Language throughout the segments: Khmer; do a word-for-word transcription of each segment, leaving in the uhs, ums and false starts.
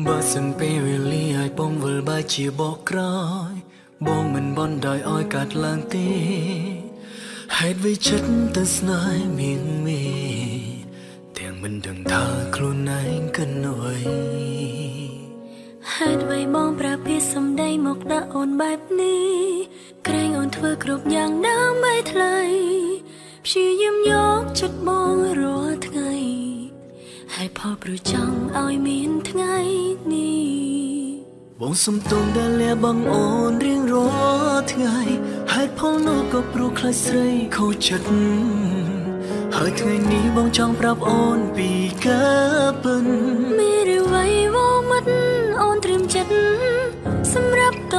បើសិនពេលវេលាឲ្យបងវិលបែរជាបកក្រោយបងមិនបន់ដោយឲ្យកាត់ឡើងទេហេតុវិចិត្តទៅស្នេហ៍មៀងមេទាំងមិនដឹងថាខ្លួនឯងគិនអ្វីហេតុអ្វីបងប្រាប់ពីសំដីមកដាក់អូនបែបនេះក្រែងអូនធ្វើគ្រប់យ៉ាងដើម្បីថ្លៃព្យាយាមយកចិត្តបងរាល់ថ្ងៃហើយផលប្រចង់ឲ្យមានថ្ងៃនេះបងសុំទោសដែលលាបងអូនរៀងរាល់ថ្ងៃហេតុផលនោះក៏ព្រោះខ្លាចស្រីខូចចិត្តហើយថ្ងៃនេះបងចង់ប្រាប់អូនពីការពិនមានអ្វីវមិតអូនត្រៀមចិត្តសម្រាប់ត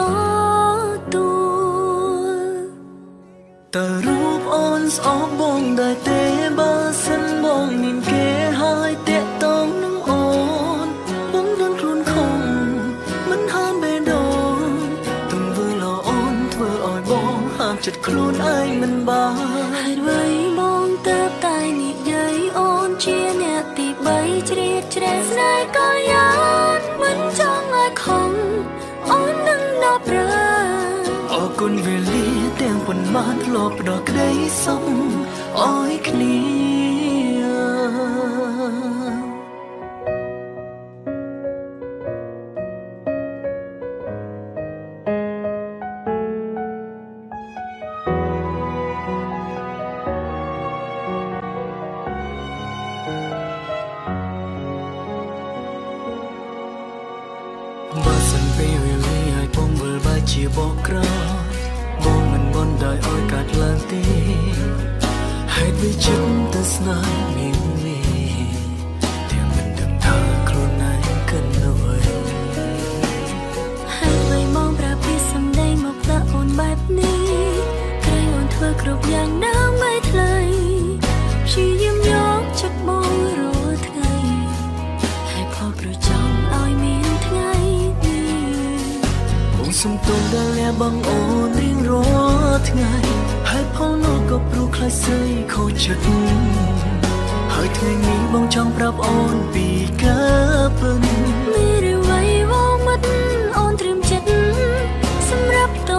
ទួលតើរូបអូនស្អប់បងដែរទេបើសិនបងមានគេហើយតាក់ទងនឹងអូនបងដឹងខ្លួនខំមិនហាមបេះដូងទំវើល្អអូនធ្វើឲ្យបងហាមចិត្តខ្លួនឯងមិនបានហេតុអ្វីបងទៅតែនិយាយអូនជាអ្នកទីបីជ្រៀតជ្រែកស្នេហ៍ក៏យ៉ាងមិនចង់ឲ្យខំអូននឹងដល់ប្រើអរគុណវេលាទាំងប៉ុន្មានធ្លាប់ផ្ដល់ក្តីសុខឲ្យគ្នាបើសិនពេលវេលាឲ្យបងវិលបែរជាបកក្រោយបងមិនបន់ដោយឲ្យកាត់ឡើងទេហេតុវិចិត្តទៅស្នេហ៍មានមេទាំងមិនដឹងថាខ្លួនឯងគិនអ្វីហេតុអ្វីបងប្រាប់ពីសំដីមកដាក់អូនបែបនេះក្រែងអូនធ្វើគ្រប់យ៉ាងដើម្បីថ្លៃព្យាយាមយកចិត្តបងរាល់ថ្ងៃហើយផលប្រចង់ឲ្យមានថ្ងៃបងសុំទោសដែលលាបងអូនរៀងរាល់ថ្ងៃហេតុផលនោះក៏ព្រោះខ្លាចស្រីខូចចិត្តហើយថ្ងៃនេះបងចង់ប្រាប់អូនពីការពិនមានអ្វីវមិតអូនត្រៀមចិត្តសម្រាប់ត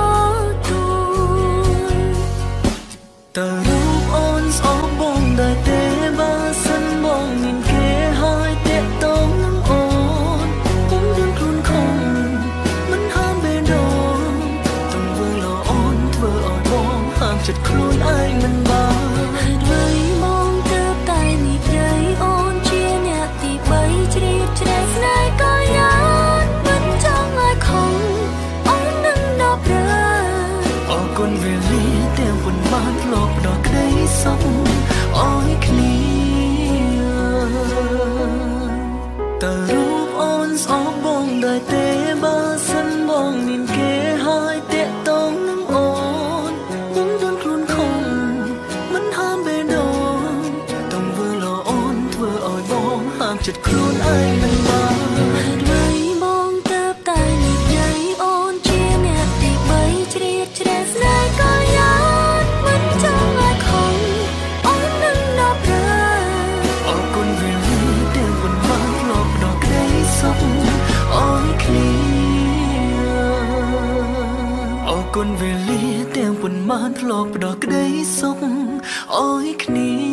ទួលតើរូបអូនស្អប់បងដែរទេបើសិនបងមានគេហើយតាក់ទងនឹងអូនបងដឹងខ្លួនខំមិនហាមបេះដូងទំវើល្អអូនធ្វើឲ្យបងហាមចិត្តខ្លួនឯងមិនបានហេតុអ្វីបងទៅតែនិយាយអូនជាអ្នកទីបីជ្រៀតជ្រែកស្នេហ៍ក៏យ៉ាងមិនចង់ឲ្យខំអូននឹងដល់ប្រើអរគុណវេលាទាំងប៉ុន្មានធ្លាប់ផ្ដល់ក្តីសុខឲ្យគ្នាតើរូបអូនស្អប់បងដែរទេបើសិនបងមានគេហើយតាក់ទងនឹងអូនបងដឹងខ្លួនខំមិនហាមបេះដូងទំវើល្អអូនធ្វើឲ្យបងហាមចិត្តខ្លួនឯងមិនបានហេតុអ្វីបងទៅតែនិយាយអូនជាអ្នកទីបីជ្រៀតជ្រែកស្នេហ៍ក៏យ៉ាងមិនចង់ឲ្យខំអូននឹងដល់ប្រើអរគុណវេលាទាំងប៉ុន្មានធ្លាប់ផ្ដល់ក្តីសុខឲ្យគ្នាអរគុណវេលាទាំងប៉ុន្មានធ្លាប់ផ្ដល់ក្តីសុខឲ្យគ្នា